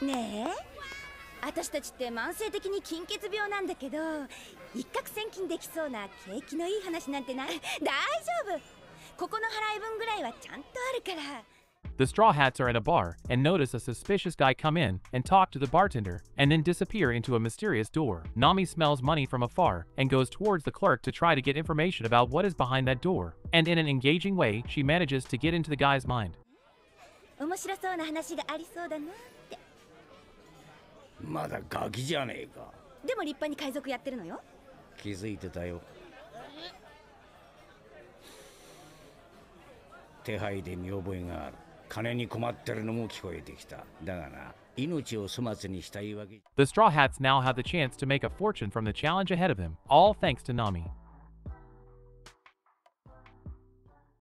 ねえ、私たちって慢性的に金欠病なんだけど、一攫千金できそうな景気のいい話なんてない。大丈夫、ここの払い分ぐらいはちゃんとあるから。 The Straw Hats are at a bar and notice a suspicious guy come in and talk to the bartender and then disappear into a mysterious door. Nami smells money from afar and goes towards the clerk to try to get information about what is behind that door. And in an engaging way, she manages to get into the guy's mind. 面白そうな話がありそうだなって。 まだガキじゃねえか。 でも立派に海賊やってるのよ。 気づいてたよ。手配で見覚えがある。金に困ってるのも聞こえてきた。だがな、命を粗末にしたいわけ。 The Straw Hats now have the chance to make a fortune from the challenge ahead of them, all thanks to Nami.